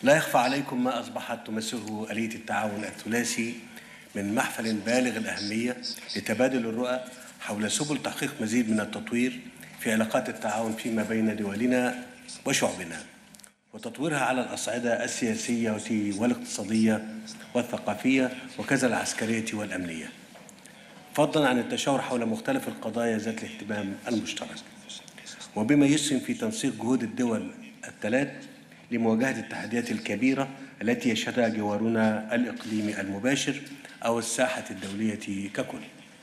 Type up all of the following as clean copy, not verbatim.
لا يخفى عليكم ما أصبحت تمثله آلية التعاون الثلاثي من محفل بالغ الأهمية لتبادل الرؤى حول سبل تحقيق مزيد من التطوير في علاقات التعاون فيما بين دولنا وشعوبنا، وتطويرها على الأصعدة السياسية والاقتصادية والثقافية وكذا العسكرية والأمنية، فضلا عن التشاور حول مختلف القضايا ذات الاهتمام المشترك، وبما يسهم في تنسيق جهود الدول الثلاث لمواجهة التحديات الكبيرة التي يشهدها جوارنا الإقليمي المباشر أو الساحة الدولية ككل.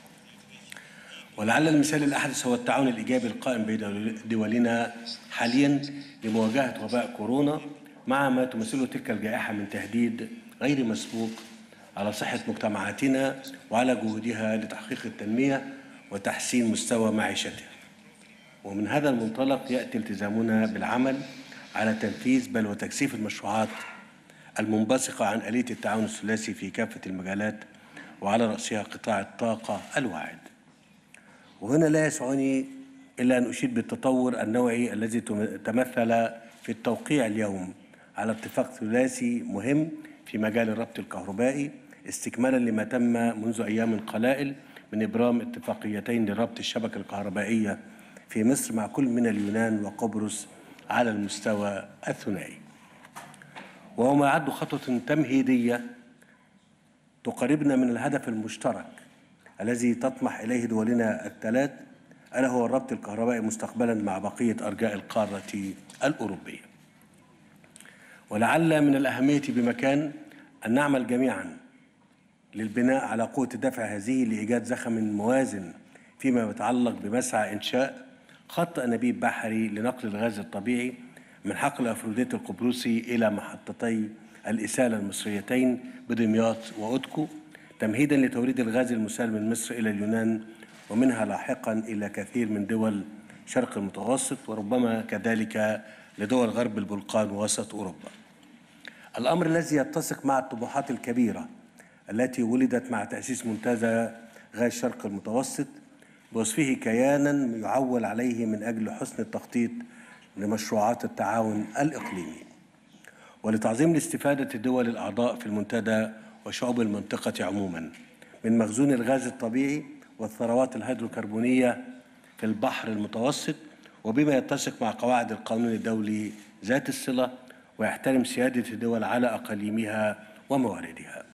ولعل المثال الأحدث هو التعاون الإيجابي القائم بين دولنا حالياً لمواجهة وباء كورونا، مع ما تمثله تلك الجائحة من تهديد غير مسبوق على صحة مجتمعاتنا وعلى جهودها لتحقيق التنمية وتحسين مستوى معيشتها. ومن هذا المنطلق يأتي التزامنا بالعمل على تنفيذ بل وتكثيف المشروعات المنبثقة عن آلية التعاون الثلاثي في كافة المجالات، وعلى رأسها قطاع الطاقة الواعد. وهنا لا يسعني إلا أن أشيد بالتطور النوعي الذي تمثل في التوقيع اليوم على اتفاق ثلاثي مهم في مجال الربط الكهربائي، استكمالا لما تم منذ أيام قلائل من إبرام اتفاقيتين لربط الشبكة الكهربائية في مصر مع كل من اليونان وقبرص على المستوى الثنائي، وهو ما يعد خطوة تمهيدية تقربنا من الهدف المشترك الذي تطمح إليه دولنا الثلاث، ألا هو الربط الكهربائي مستقبلا مع بقية أرجاء القارة الأوروبية. ولعل من الأهمية بمكان أن نعمل جميعا للبناء على قوة دفع هذه لإيجاد زخم موازن فيما يتعلق بمسعى إنشاء خط أنابيب بحري لنقل الغاز الطبيعي من حقل أفروديت القبرصي إلى محطتي الإسالة المصريتين بدمياط وأودكو، تمهيداً لتوريد الغاز المسال من مصر إلى اليونان ومنها لاحقاً إلى كثير من دول شرق المتوسط، وربما كذلك لدول غرب البلقان ووسط أوروبا. الأمر الذي يتسق مع الطموحات الكبيرة التي ولدت مع تأسيس منتدى غاز شرق المتوسط بوصفه كياناً يعول عليه من أجل حسن التخطيط لمشروعات التعاون الإقليمي، ولتعظيم الاستفادة الدول الأعضاء في المنتدى وشعوب المنطقة عموماً من مخزون الغاز الطبيعي والثروات الهيدروكربونية في البحر المتوسط، وبما يتسق مع قواعد القانون الدولي ذات الصلة ويحترم سيادة الدول على أقاليمها ومواردها.